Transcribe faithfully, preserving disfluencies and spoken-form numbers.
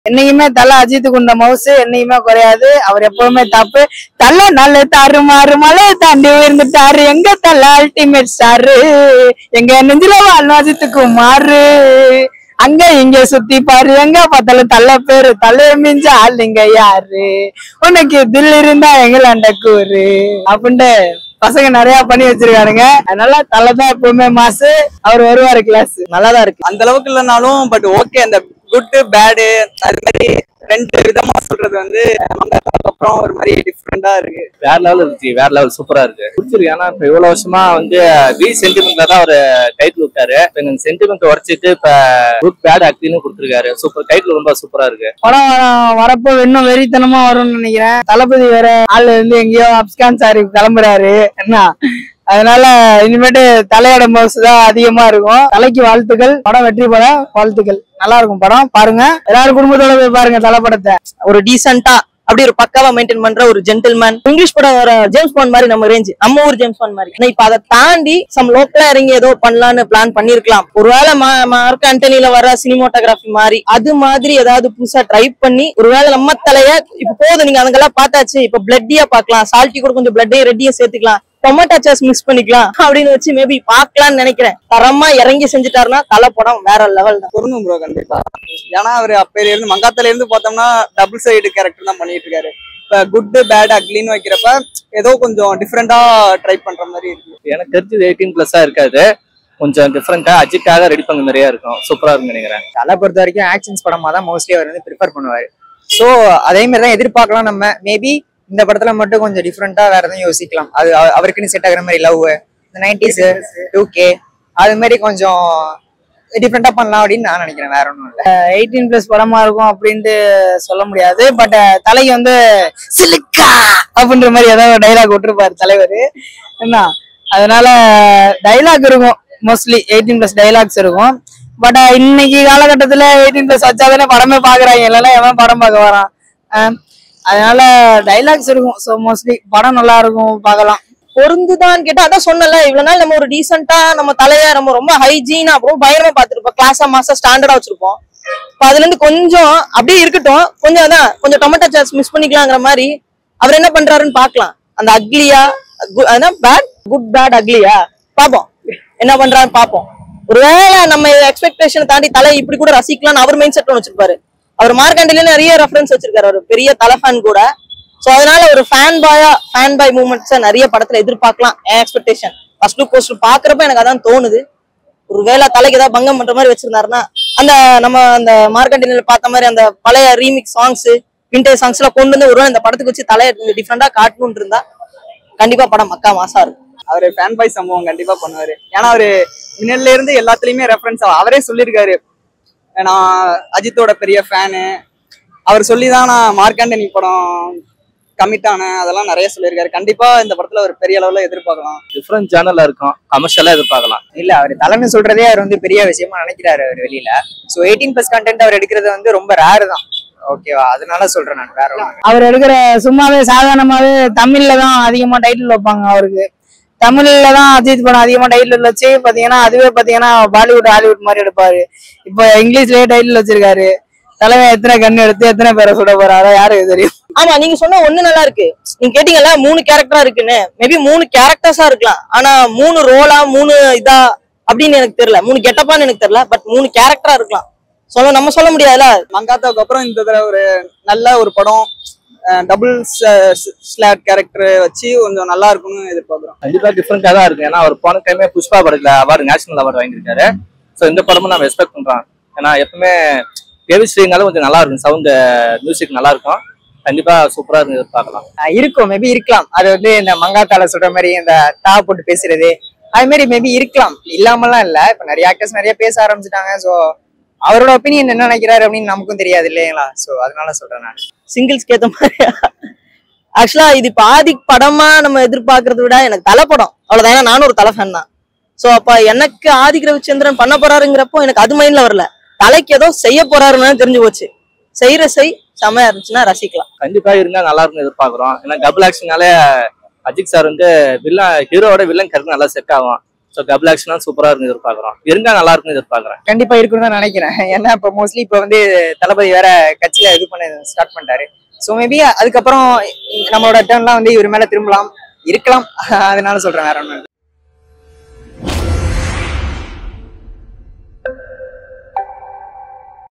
என்னைக்குமே தலை அஜித் குண்ட மவுசு என்னைக்குமே குறையாது. அவர் எப்பவுமே தப்பு. தலை நல்ல தாரு மாறு மலை தாண்டி உயர்ந்துட்டாரு எங்க தலை அல்டிமேட் ஸ்டாரு எங்க நெஞ்சில வாழ் அஜித்துக்கு மாறு அங்க இங்க சுத்தி பாரு எங்க பார்த்தாலும் தலை பேரு தலைய மிஞ்ச ஆளுங்க யாரு உனக்கு தில் இருந்தா எங்களாண்ட கூறு அப்படின்ட்டு பசங்க நிறைய பண்ணி வச்சிருக்கானுங்க. அதனால தலைதான் எப்பவுமே மாசு. அவர் வருவாரு கிளாஸ் நல்லாதான் இருக்கு. அந்த அளவுக்கு இல்லைனாலும் பட் ஓகே. அந்த குட் பேடு அது மாதிரி ரெண்டு விதமா சொல்றது வந்து அப்புறம் ஒரு மாதிரி டிஃப்ரெண்டா இருக்கு. வேற லெவல் இருக்கு. வேற லெவல் சூப்பரா இருக்கு. பிடிச்சிருக்கு. ஏன்னா இப்ப இவ்வளவு வருஷமா வந்து வி சென்டிமெண்ட்ல தான் ஒரு டைட்டில் விட்டாரு. சென்டிமெண்ட் உடச்சிட்டு இப்ப குட் பேட் ஆக்டின்னு கொடுத்துருக்காரு. சூப்பர் டைட்டில் ரொம்ப சூப்பரா இருக்கு. படம் வரப்போ இன்னும் வெறித்தனமா வரும்னு நினைக்கிறேன். தளபதி வேற ஆள் வந்து எங்கேயோ அப்ஸ்கான் சாரு கிளம்புறாரு என்ன. அதனால இனிமேட்டு தலையோட மவுசு தான் அதிகமா இருக்கும். தலைக்கு வாழ்த்துக்கள். படம் வெற்றி பெற வாழ்த்துக்கள். நல்லா இருக்கும் படம். பாருங்க எல்லாரும் குடும்பத்தோட போய் பாருங்க தலை படத்தை. ஒரு டீசென்டா அப்படி ஒரு பக்காவா மெயின்டைன் பண்ற ஒரு ஜென்டில்மேன். இங்கிலீஷ் படம் வர ஜேம்ஸ் பாண்ட் மாதிரி நம்ம ரேஞ்ச் நம்ம ஊர் ஜேம்ஸ் பாண்ட் மாதிரி. இப்ப அதை தாண்டி சம் லோக்கலா இறங்கி ஏதோ பண்ணலான்னு பிளான் பண்ணிருக்கலாம். ஒருவேளை மார்க் ஆண்டனில வர சினிமோட்டோகிராஃபி மாதிரி அது மாதிரி ஏதாவது புதுசா ட்ரை பண்ணி ஒருவேளை நம்ம தலைய இப்ப போதும் நீங்க அதுங்கெல்லாம் பார்த்தாச்சு. இப்ப பிளட்டியா பாக்கலாம். சால்ட்டி கூட கொஞ்சம் பிளட்டையும் ரெட்டியும் சேர்த்துக்கலாம். டொமேட்டோ சாஸ் மிக்ஸ் பண்ணிக்கலாம் அப்படின்னு வச்சு மேபி பாக்கலாம்னு நினைக்கிறேன். தரமா இறங்கி செஞ்சுட்டாருன்னா தலை படம் வேற லெவல் தான். பொருந்தும் ப்ரோ கண்டிப்பா. ஏன்னா அவரு அப்பையில இருந்து மங்காத்தால இருந்து பார்த்தோம்னா டபுள் சைடு கேரக்டர் தான் பண்ணிட்டு இருக்காரு. இப்ப குட் பேட் அக்லின்னு வைக்கிறப்ப ஏதோ கொஞ்சம் டிஃப்ரெண்டா ட்ரை பண்ற மாதிரி இருக்கு. எனக்கு தெரிஞ்சது எயிட்டீன் பிளஸ்ஸா இருக்காது. கொஞ்சம் டிஃப்ரெண்டா அஜித்காக ரெடி பண்ண நிறைய இருக்கும். சூப்பரா இருக்குன்னு நினைக்கிறேன். தலை பொறுத்த வரைக்கும் ஆக்ஷன்ஸ் படமா தான் மோஸ்ட்லி அவர் வந்து ப்ரிஃபர் பண்ணுவாரு. ஸோ அதே மாதிரி தான் எதிர்பார்க்கலாம். நம்ம மேபி இந்த படத்துல மட்டும் கொஞ்சம் டிஃப்ரெண்டா வேற எதுவும் யோசிக்கலாம். அது அவருக்குன்னு செட் ஆகுற மாதிரி லவ் இந்த நைன்டிஸ் டூ கே அது மாதிரி கொஞ்சம் டிஃப்ரெண்டா பண்ணலாம் அப்படின்னு நான் நினைக்கிறேன். வேற ஒன்றும் இல்லை. எயிட்டீன் பிளஸ் படமா இருக்கும் அப்படின்ட்டு சொல்ல முடியாது. பட் தலைக்கு வந்து சிலுக்கா அப்படின்ற மாதிரி ஏதாவது டைலாக் விட்டுருப்பாரு தலைவர் என்ன. அதனால டைலாக் இருக்கும். மோஸ்ட்லி எயிட்டீன் பிளஸ் டைலாக்ஸ் இருக்கும். பட் இன்னைக்கு காலகட்டத்துல எயிட்டீன் பிளஸ் வச்சாதானே படமே பாக்குறாங்க. இல்லைன்னா எவன் படம் பார்க்க வரான். அதனால டைலாக்ஸ் இருக்கும். ஸோ மோஸ்ட்லி படம் நல்லா இருக்கும். பார்க்கலாம். பொருந்துதான்னு கேட்டா அதான் சொன்னல இவ்வளவு நாள் நம்ம ஒரு டீசென்டா நம்ம தலைய நம்ம ரொம்ப ஹைஜீனா அப்புறம் பயங்கரமா பாத்துருப்போம். கிளாஸா மாசா ஸ்டாண்டர்டா வச்சிருப்போம். இப்ப அதுல இருந்து கொஞ்சம் அப்படியே இருக்கட்டும். கொஞ்சம் அதான் கொஞ்சம் டொமேட்டோ சாஸ் மிஸ் பண்ணிக்கலாங்கிற மாதிரி அவர் என்ன பண்றாருன்னு பாக்கலாம். அந்த அக்லியா அதான் பேட் குட் பேட் அக்லியா பாப்போம் என்ன பண்றாருன்னு பாப்போம். ஒருவேளை நம்ம எக்ஸ்பெக்டேஷன் தாண்டி தலை இப்படி கூட ரசிக்கலாம்னு அவர் மைண்ட் செட் வச்சிருப்பாரு. அவர் மார்க்கண்டில நிறைய ரெஃபரன்ஸ் வச்சிருக்காரு. ஒரு பெரிய தலை ஃபேன் கூட. சோ அதனால ஒரு ஃபேன் பாயா ஃபேன் பாய் மூமெண்ட்ஸை நிறைய படத்துல எதிர்பார்க்கலாம். என் எக்ஸ்பெக்டேஷன் ஃபர்ஸ்ட் லுக் போஸ்டர் பாக்குறப்ப எனக்கு அதான் தோணுது. ஒரு வேளை தலைக்கு ஏதாவது பங்கம் பண்ற மாதிரி வச்சிருந்தாருன்னா அந்த நம்ம அந்த மார்க்கண்டில பார்த்த மாதிரி அந்த பழைய ரீமிக்ஸ் சாங்ஸ் விண்டேஜ் சாங்ஸ் எல்லாம் கொண்டு வந்து ஒரு இந்த படத்துக்கு வச்சு தலையை டிஃப்ரெண்டா காட்டணும்னு இருந்தா கண்டிப்பா படம் மக்கா மாசா இருக்கும். அவரு ஃபேன் பாய் சம்பவம் கண்டிப்பா பண்ணுவாரு. ஏன்னா அவரு முன்னாடில இருந்து எல்லாத்துலயுமே ரெஃபரன்ஸ் அவரே சொல்லியிருக்காரு. நான் அஜித்தோட பெரிய ஃபேனு. அவர் சொல்லிதான் நான் மார்க் ஆண்டனி படம் கமிட் ஆனேன். அதெல்லாம் நிறைய சொல்லியிருக்காரு. கண்டிப்பா இந்த படத்துல ஒரு பெரிய அளவுல எதிர்பார்க்கலாம். டிஃப்ரெண்ட் சேனல்ல இருக்கும். கமர்ஷியலா எதிர்பார்க்கலாம். இல்ல அவர் தலைன்னு சொல்றதே அவர் வந்து பெரிய விஷயமா நினைக்கிறாரு அவர் வெளியில. ஸோ எயிட்டீன் பிளஸ் கண்டென்ட் அவர் எடுக்கிறது வந்து ரொம்ப ரேர் தான். ஓகேவா. அதனால சொல்றேன் நான். வேற ஒன்று அவர் எடுக்கிற சும்மாவே சாதாரணமாவே தமிழ்ல தான் அதிகமா டைட்டில் வைப்பாங்க. அவருக்கு தமிழ்ல தான் அஜித் படம் அதிகமா டைட்டில் வச்சு பாத்தீங்கன்னா அதுவே பாத்தீங்கன்னா பாலிவுட் ஹாலிவுட் மாதிரி எடுப்பாரு. இப்போ இங்கிலீஷ்லயே டைட்டில் வச்சிருக்காரு. தலைவன் எத்தனை கண்ணு எடுத்து எத்தனை பேரை சுட போறாரோ யாருக்கு தெரியும். ஆமா நீங்க சொன்ன ஒண்ணு நல்லா இருக்கு. நீங்க கேட்டீங்கல்ல மூணு கேரக்டரா இருக்குன்னு. மேபி மூணு கேரக்டர்ஸா இருக்கலாம். ஆனா மூணு ரோலா மூணு இதா அப்படின்னு எனக்கு தெரியல. மூணு கெட்டப்பான்னு எனக்கு தெரியல. பட் மூணு கேரக்டரா இருக்கலாம். சொல்ல நம்ம சொல்ல முடியாதுல்ல. மங்காத்தாவுக்கு அப்புறம் இந்த தடவை ஒரு நல்ல ஒரு படம் டபுள் ஸ்லாட் கேரக்டர் வச்சு கொஞ்சம் நல்லா இருக்கும்னு எதிர்பார்க்கிறோம். கண்டிப்பா டிஃப்ரெண்டா தான் இருக்கு. ஏன்னா அவர் போன டைமே புஷ்பா படத்துல அவார்டு நேஷனல் அவார்டு வாங்கியிருக்காரு. ஸோ இந்த படமும் நம்ம எக்ஸ்பெக்ட் பண்றோம். ஏன்னா எப்பவுமே கேவிஸ்ரீனாலும் கொஞ்சம் நல்லா இருக்கும். சவுண்ட் மியூசிக் நல்லா இருக்கும். கண்டிப்பா சூப்பரா இருக்கு. எதிர்பார்க்கலாம். இருக்கும். மேபி இருக்கலாம். அது வந்து இந்த மங்காத்தால சொல்ற மாதிரி இந்த தா போட்டு பேசுறது அது மாதிரி மேபி இருக்கலாம். இல்லாமலாம் இல்ல. இப்ப நிறைய ஆக்டர்ஸ் நிறைய பேச ஆரம்பிச்சுட்டாங்க. ஸோ அவரோட ஒப்பீனியன் என்ன நினைக்கிறாரு அப்படின்னு நமக்கும் தெரியாது இல்லைங்களா. ஸோ அதனால சொல்றேன் நான். சிங்கிள்ஸ்க்கு ஏத்த மாதிரி ஆக்சுவலா இது இப்ப ஆதி படமா நம்ம எதிர்பார்க்கறத விட எனக்கு தலை படம் அவ்வளவுதான். ஏன்னா நானும் ஒரு தலை ஃபேன் தான். சோ அப்ப எனக்கு ஆதி ரவிச்சந்திரன் பண்ண போறாருங்கிறப்போ எனக்கு அது மைண்ட்ல வரல. தலைக்கு ஏதோ செய்ய போறாருன்னு தெரிஞ்சு போச்சு. செய்யற செய் செமையா இருந்துச்சுன்னா ரசிக்கலாம். கண்டிப்பா இருந்தா நல்லா இருக்கும்னு எதிர்பார்க்கிறோம். ஏன்னா டபுள் ஆக்ஷனாலே அஜித் சார் வந்து வில்லன் ஹீரோட வில்லன் கேரக்டர் நல்லா செட் ஆகும். ஸோ டபுள் ஆக்ஷன் சூப்பரா இருக்கு எதிர்பார்க்குறோம். இருந்தா நல்லா இருக்குன்னு எதிர்பார்க்குறேன். கண்டிப்பா இருக்குன்னு தான் நினைக்கிறேன். ஏன்னா இப்போ மோஸ்ட்லி இப்போ வந்து தளபதி வேற கட்சியில இது பண்ண ஸ்டார்ட் பண்ணிட்டாரு. ஸோ மேபி அதுக்கப்புறம் நம்மளோட டேர்ன்லாம் வந்து இவர் மேல திரும்பலாம் இருக்கலாம். அதனால சொல்றேன் வேற ஒன்றும்